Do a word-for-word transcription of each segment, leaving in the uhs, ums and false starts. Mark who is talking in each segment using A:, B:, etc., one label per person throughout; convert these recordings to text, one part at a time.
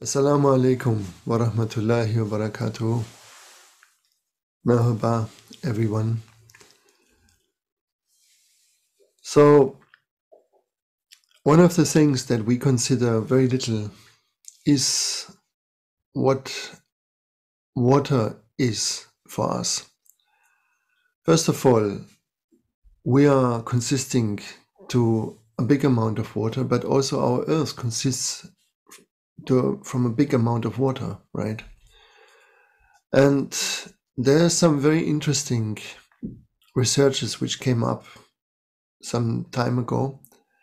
A: Assalamu alaikum wa rahmatullahi wa barakatuh. Merhaba, everyone. So, one of the things that we consider very little is what water is for us. First of all, we are consisting to a big amount of water, but also our earth consists to, from a big amount of water, right? And there are some very interesting researches which came up some time ago,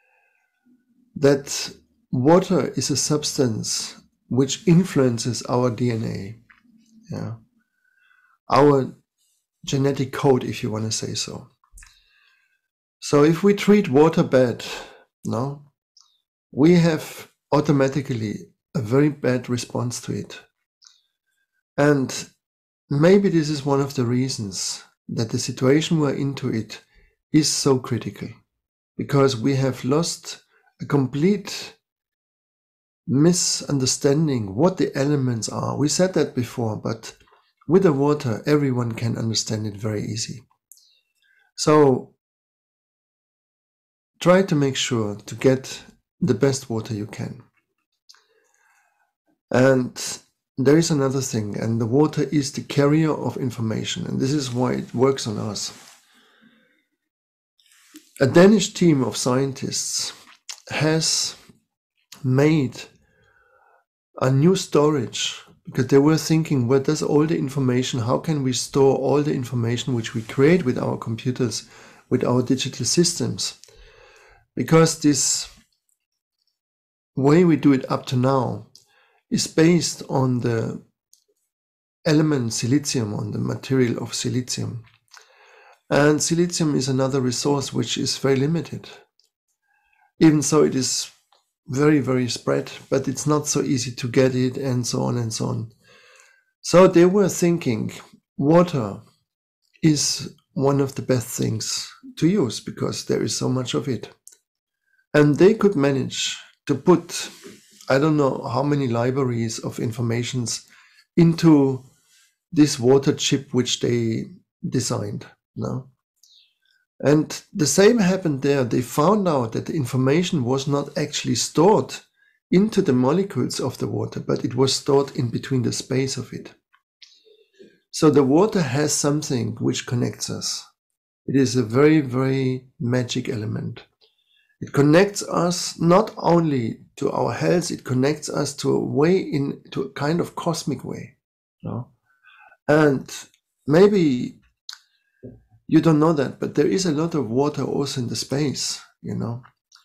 A: that water is a substance which influences our D N A, yeah, our genetic code, if you want to say so. So if we treat water bad, no, we have automatically a very bad response to it. And maybe this is one of the reasons that the situation we're into it is so critical, because we have lost a complete misunderstanding what the elements are. We said that before, but with the water, everyone can understand it very easy. So try to make sure to get the best water you can. And there is another thing, and the water is the carrier of information, and this is why it works on us. A Danish team of scientists has made a new storage, because they were thinking, where does all the information, how can we store all the information which we create with our computers, with our digital systems? Because this way we do it up to now is based on the element silicium, on the material of silicium. And silicium is another resource which is very limited. Even so, it is very, very spread, but it's not so easy to get it, and so on and so on. So they were thinking water is one of the best things to use because there is so much of it. And they could manage to put, I don't know how many libraries of informations into this water chip which they designed. No? And the same happened there. They found out that the information was not actually stored into the molecules of the water, but it was stored in between the space of it. So the water has something which connects us. It is a very, very magic element. It connects us not only to our health, it connects us to a way, in to a kind of cosmic way. No? And maybe you don't know that, but there is a lot of water also in the space, you know.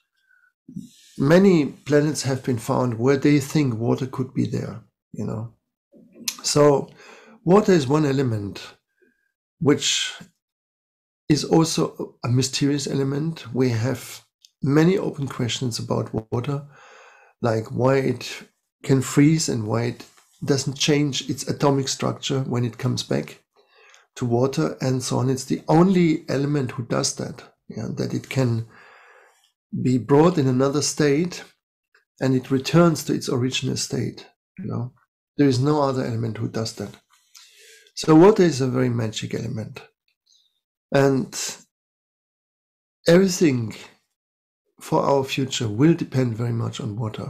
A: Many planets have been found where they think water could be there, you know. So water is one element which is also a mysterious element. We have many open questions about water, like why it can freeze and why it doesn't change its atomic structure when it comes back to water and so on. It's the only element who does that, yeah, that it can be brought in another state and it returns to its original state. You know, there is no other element who does that. So water is a very magic element, and everything for our future will depend very much on water.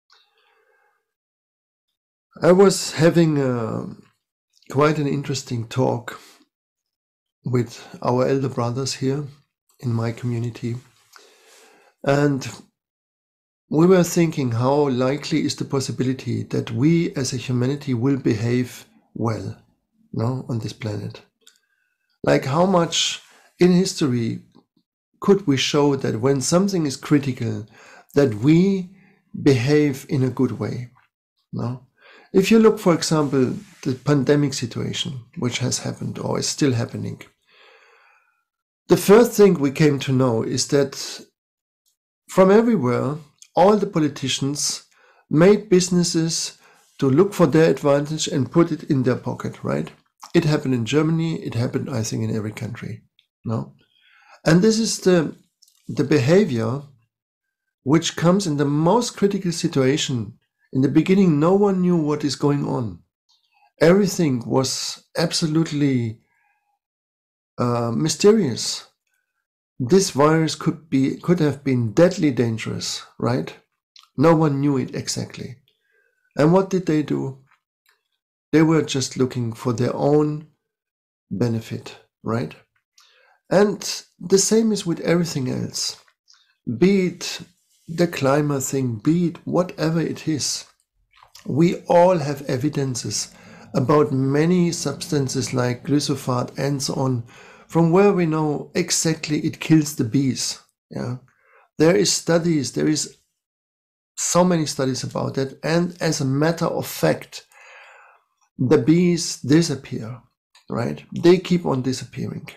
A: I was having a, quite an interesting talk with our elder brothers here in my community, and we were thinking how likely is the possibility that we as a humanity will behave well, no, on this planet. Like how much in history could we show that when something is critical, that we behave in a good way, no? If you look, for example, the pandemic situation, which has happened or is still happening, the first thing we came to know is that from everywhere, all the politicians made businesses to look for their advantage and put it in their pocket, right? It happened in Germany. It happened, I think, in every country, no? And this is the, the behavior which comes in the most critical situation In the beginning, no one knew what is going on. Everything was absolutely uh, mysterious. This virus could be could have been deadly dangerous, right? No one knew it exactly. And what did they do? They were just looking for their own benefit, right? And the same is with everything else. Be it the climate thing, be it whatever it is. We all have evidences about many substances like glyphosate and so on, from where we know exactly it kills the bees. Yeah, there is studies, there is so many studies about it, and as a matter of fact, the bees disappear, right? They keep on disappearing.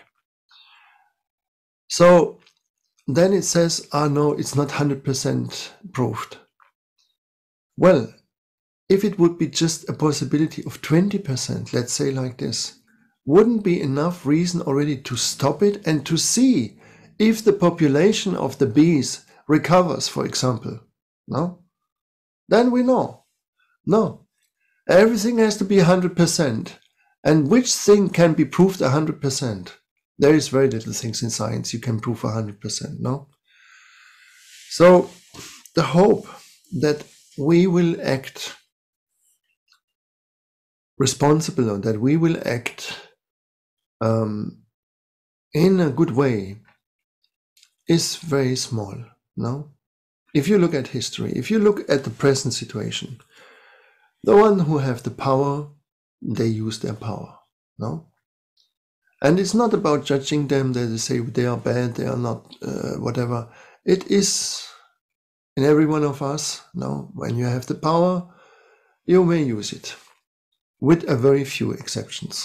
A: So then it says, ah, no, it's not one hundred percent proved. Well, if it would be just a possibility of twenty percent, let's say like this, wouldn't be enough reason already to stop it and to see if the population of the bees recovers, for example? No? Then we know. No. Everything has to be one hundred percent. And which thing can be proved one hundred percent? There is very little things in science you can prove one hundred percent, no? So the hope that we will act responsible, or that we will act um, in a good way, is very small, no? If you look at history, if you look at the present situation, the one who have the power, they use their power, no? And it's not about judging them, that they say they are bad, they are not, uh, whatever. It is in every one of us, no? When you have the power, you may use it, with a very few exceptions.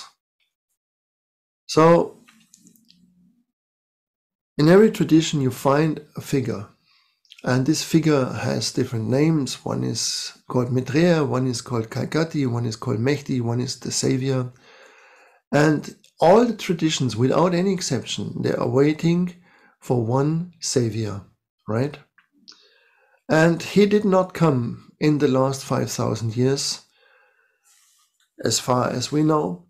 A: So, in every tradition you find a figure, and this figure has different names. One is called Maitreya, one is called Kalkati, one is called Mehdi, one is the Savior. And all the traditions, without any exception, they are waiting for one Savior, right? And he did not come in the last five thousand years, as far as we know.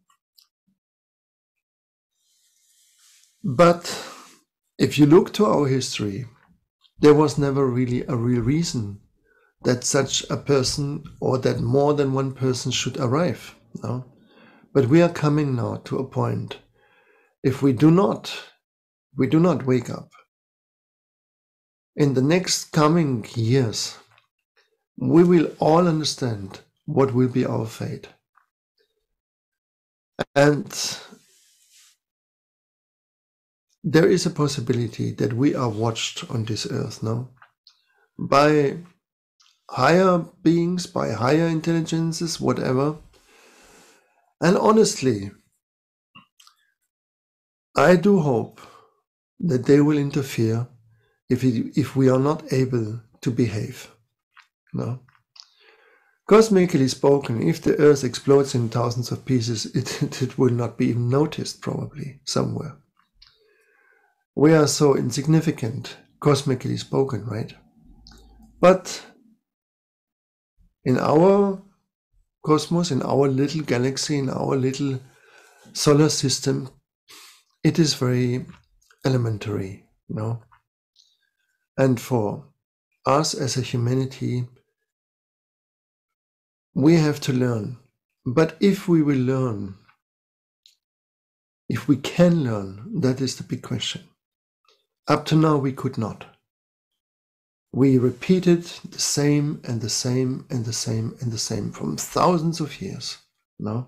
A: But if you look to our history, there was never really a real reason that such a person, or that more than one person, should arrive. No? But we are coming now to a point. If we do not, we do not wake up, in the next coming years, we will all understand what will be our fate. And there is a possibility that we are watched on this earth now by higher beings, by higher intelligences, whatever. And honestly, I do hope that they will interfere if it, if we are not able to behave. No. Cosmically spoken, if the Earth explodes in thousands of pieces, it, it will not be even noticed, probably, somewhere. We are so insignificant, cosmically spoken, right? But in our cosmos, in our little galaxy, in our little solar system, it is very elementary, you know? And for us as a humanity, we have to learn. But if we will learn, if we can learn, that is the big question. Up to now, we could not. We repeated the same and the same and the same and the same from thousands of years. No?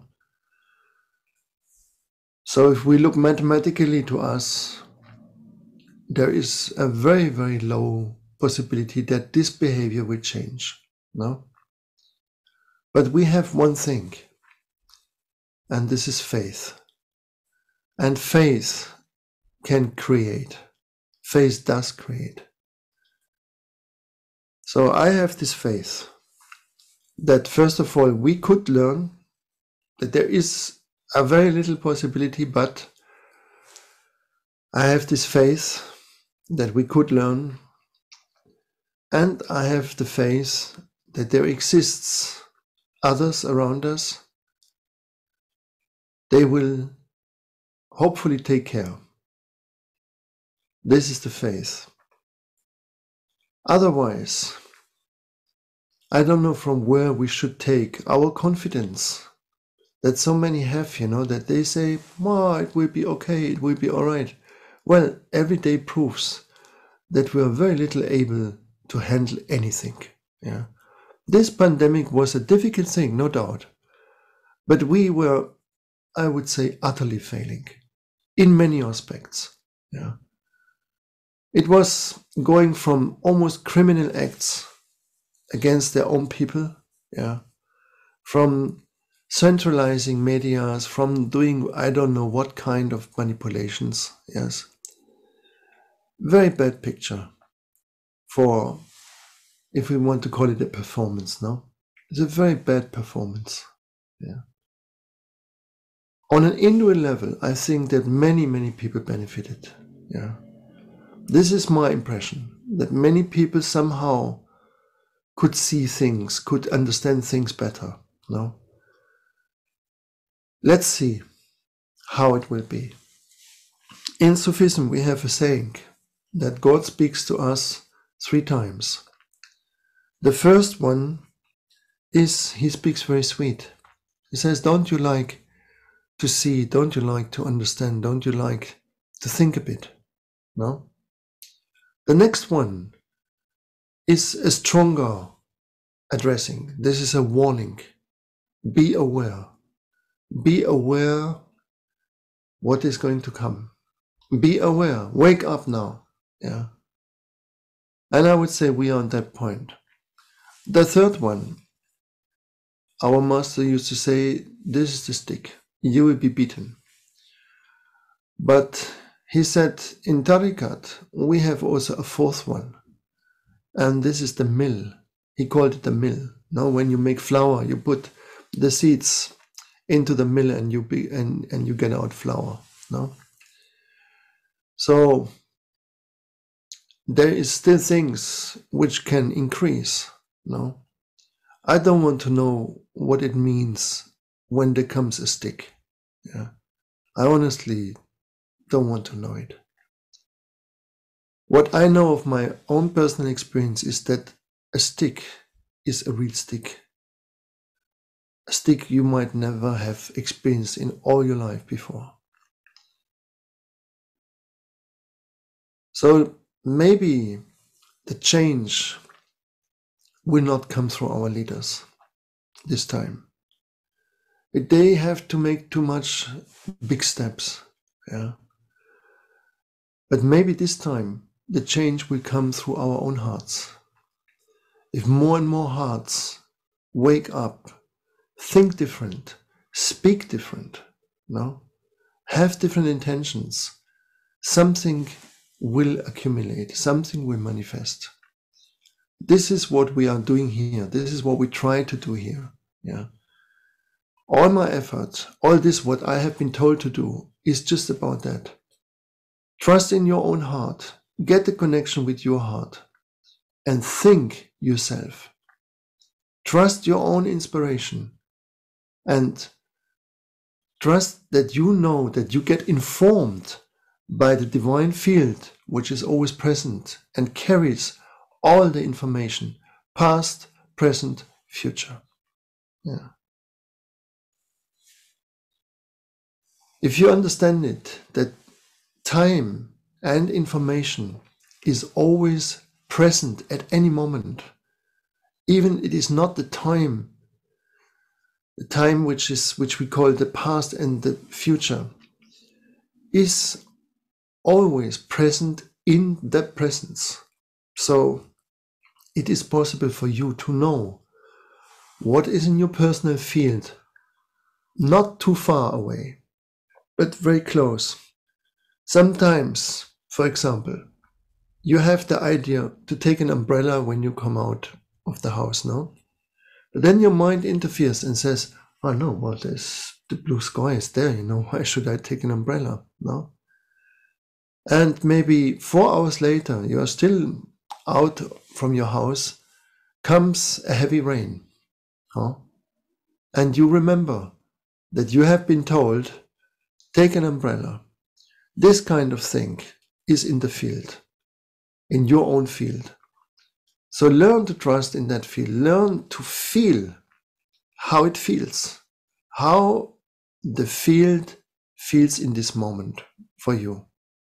A: So if we look mathematically to us, there is a very, very low possibility that this behavior will change. No? But we have one thing, and this is faith. And faith can create. Faith does create. So I have this faith that, first of all, we could learn, that there is a very little possibility, but I have this faith that we could learn, and I have the faith that there exists others around us, they will hopefully take care. This is the faith. Otherwise, I don't know from where we should take our confidence that so many have, you know, that they say, well, it will be okay, it will be all right. Well, every day proves that we are very little able to handle anything. Yeah, this pandemic was a difficult thing, no doubt, but we were, I would say, utterly failing in many aspects. Yeah, it was going from almost criminal acts against their own people. Yeah, from centralizing medias, from doing I don't know what kind of manipulations. Yes, very bad picture for, if we want to call it a performance. No, it's a very bad performance. Yeah. On an individual level, I think that many many people benefited. Yeah, this is my impression, that many people somehow could see things, could understand things better. No, let's see how it will be. In Sufism, we have a saying that God speaks to us three times. The first one is he speaks very sweet. He says, don't you like to see, don't you like to understand, don't you like to think a bit? No? The next one is a stronger addressing. This is a warning. Be aware. Be aware what is going to come. Be aware. Wake up now. Yeah. And I would say we are on that point. The third one, our master used to say, this is the stick. You will be beaten. But he said, in Tariqat, we have also a fourth one. And this is the mill. He called it the mill. Now, when you make flour, you put the seeds into the mill and you be, and, and you get out flour. No? So there is still things which can increase. No? I don't want to know what it means when there comes a stick. Yeah. I honestly don't want to know it. What I know of my own personal experience is that a stick is a real stick. A stick you might never have experienced in all your life before. So maybe the change will not come through our leaders this time. They have to make too much big steps. Yeah. But maybe this time the change will come through our own hearts. If more and more hearts wake up, think different, speak different, no? Have different intentions, something will accumulate, something will manifest. This is what we are doing here. This is what we try to do here. Yeah. All my efforts, all this what I have been told to do is just about that. Trust in your own heart. Get the connection with your heart and think yourself. Trust your own inspiration and trust that you know that you get informed by the divine field which is always present and carries all the information, past, present, future. Yeah. If you understand it, that time and information is always present at any moment, even it is not the time, the time which is which we call the past and the future, is always present in the presence. So it is possible for you to know what is in your personal field, not too far away, but very close. Sometimes, for example, you have the idea to take an umbrella when you come out of the house, no? But then your mind interferes and says, oh no, well, there's, the blue sky is there, you know, why should I take an umbrella, no? And maybe four hours later, you are still out from your house, comes a heavy rain, huh? And you remember that you have been told, take an umbrella. This kind of thing is in the field, in your own field. So learn to trust in that field. Learn to feel how it feels, how the field feels in this moment for you.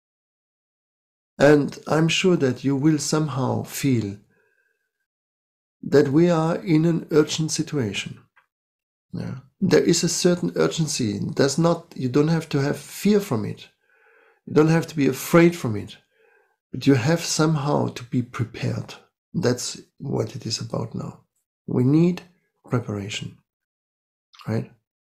A: And I'm sure that you will somehow feel that we are in an urgent situation. Yeah. There is a certain urgency. Does not, you don't have to have fear from it. You don't have to be afraid from it. But you have somehow to be prepared. That's what it is about now. We need preparation, right?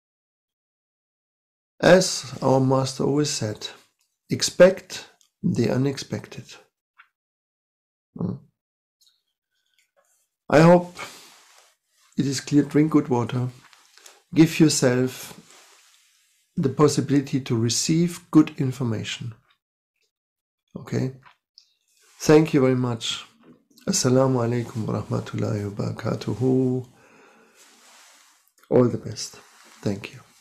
A: As our master always said, expect the unexpected. I hope it is clear. Drink good water. Give yourself the possibility to receive good information. Okay? Thank you very much. Assalamu alaikum wa rahmatullahi wa barakatuhu. All the best. Thank you.